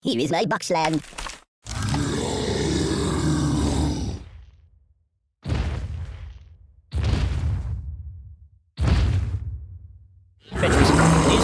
Here is my box land. Fetch me some coffee, please.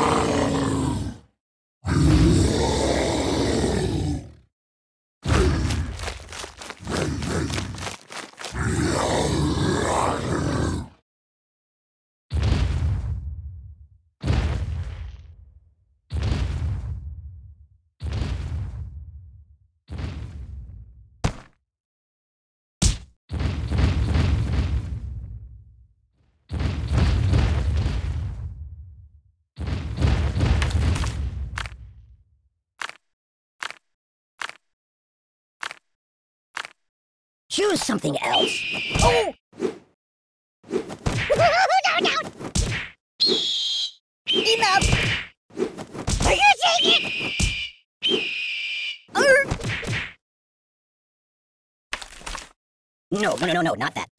Choose something else. Oh! No! Enough! Are you taking it? No, not that.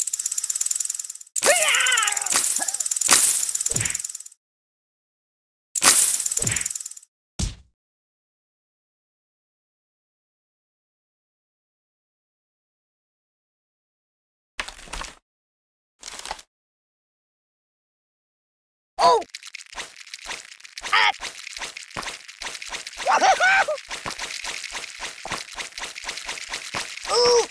Oh! Ooh!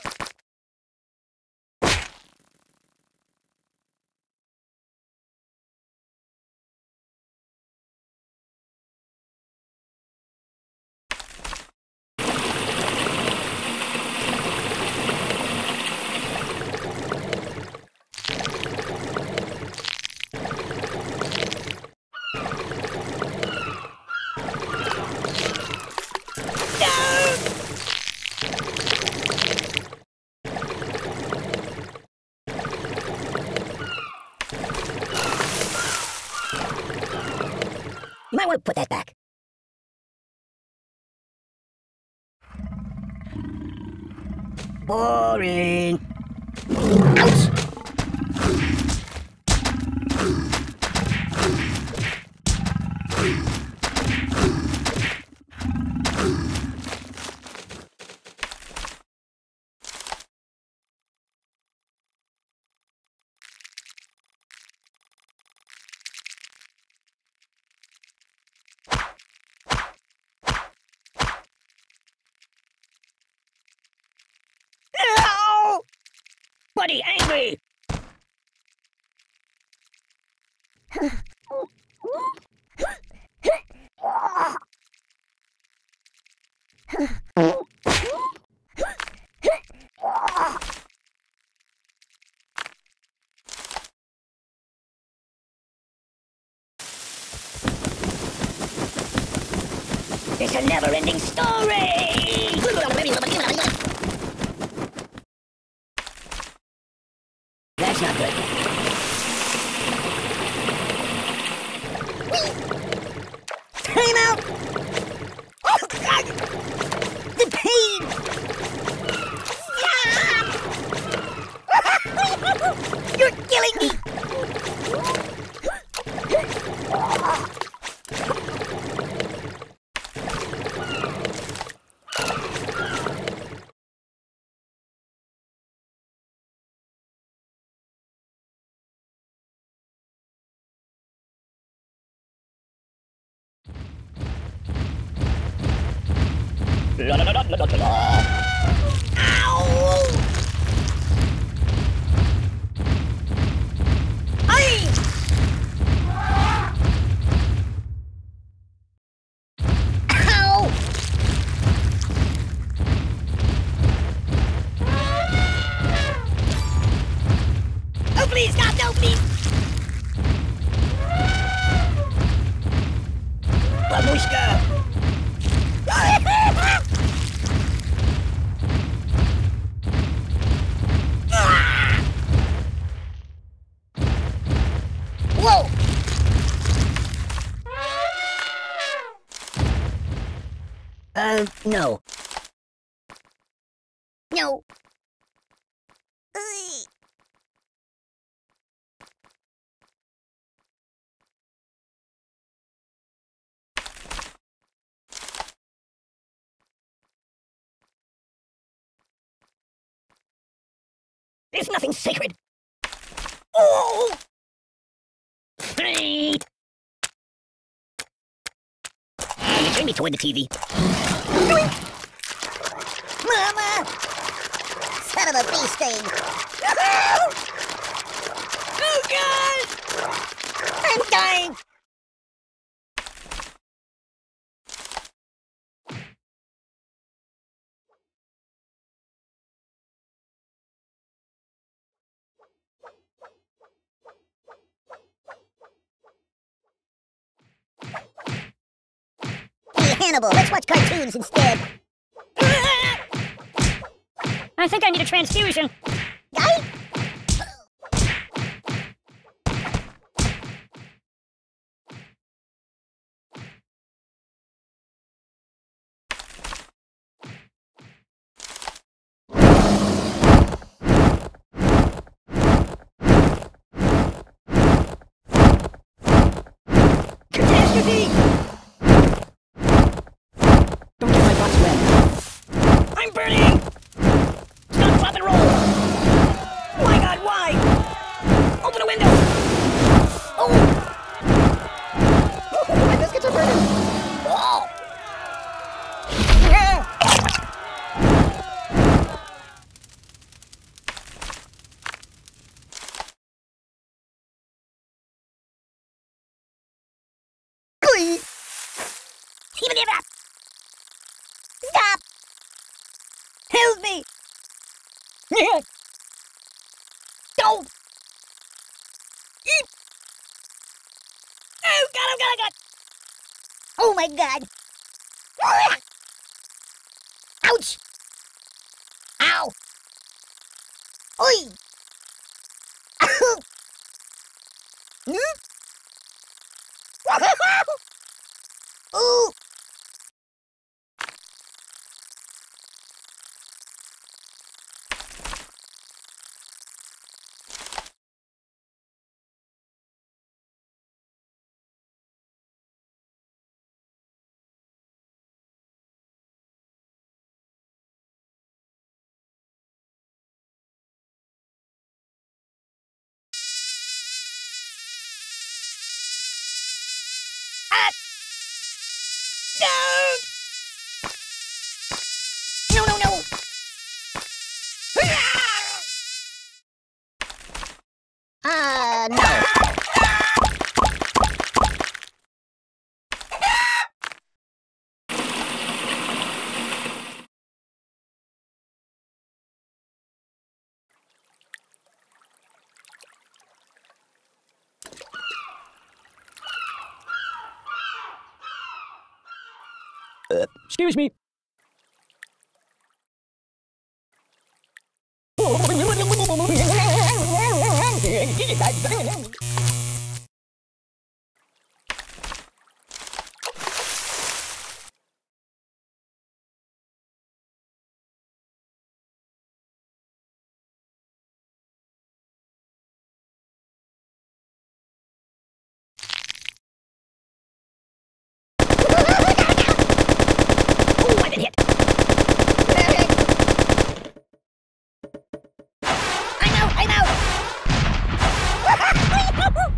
You might want to put that back. Boring. Ouch! No! Buddy, angry! It's a never-ending story! That's not good. Time out! Oh, God! The pain! Stop! You're killing me! La la la la la la la. Ow! Ay! Ow! Oh, please, God, no, please! Babushka! Whoa! No. No. There's nothing sacred. Oh! Great! You turn me toward the TV. Mama! Son of a bee sting! Oh, God! I'm dying! Hey, Hannibal, let's watch cartoons instead. I think I need a transfusion. Guy? Catastrophe! Don't get my box wet. I'm burning! Stop, drop, and roll! My God, why? Open a window! Oh! Oh, my biscuits are burning! Oh! Please! Even give up! Stop! Help me! Don't! Oh, God, oh, God, oh, God! Oh, my God! Ouch! Ow! Oi! Hmm? Ooh! No! No, no, no! No. Excuse me. Oh, I've been hit! I'm out! I'm out!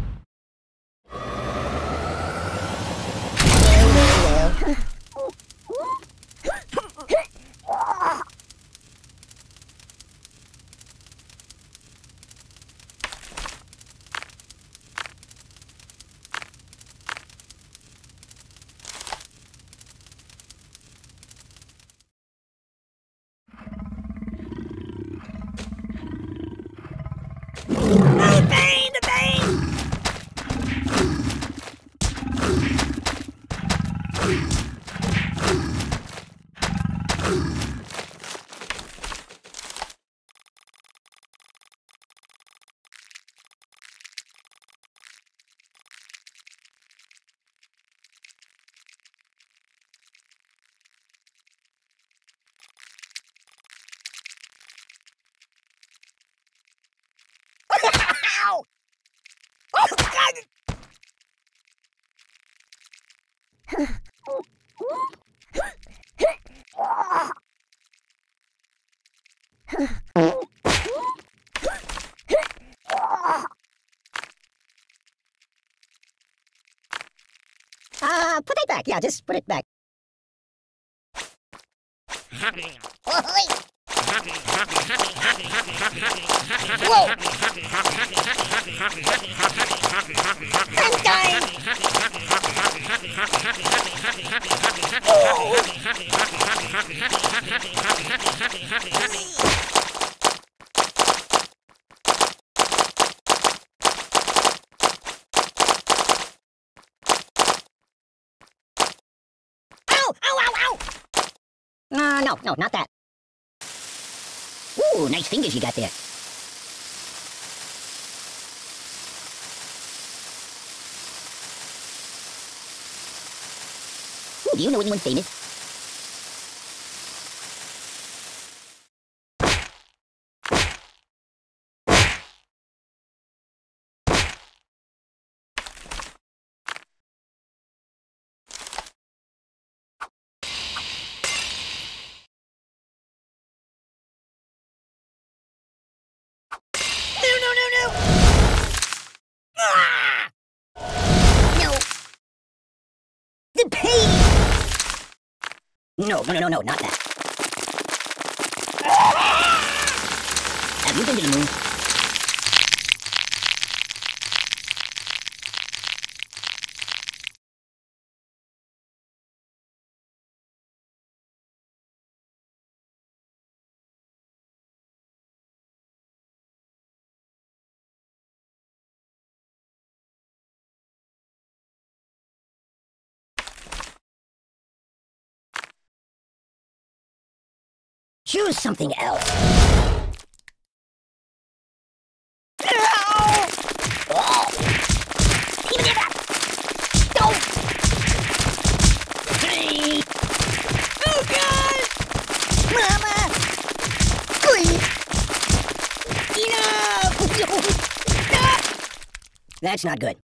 back. Yeah, just put it back. Ahoy! Whoa! I'm dying! Ow! Ow, ow, ow! No, not that. Ooh, nice fingers you got there. Ooh, do you know anyone famous? No! Ah! No! The pain! No, not that. Have you been to the moon? Choose something else. Oh! Give it up! Go! Oh, God! Mama! Please! Enough! That's not good.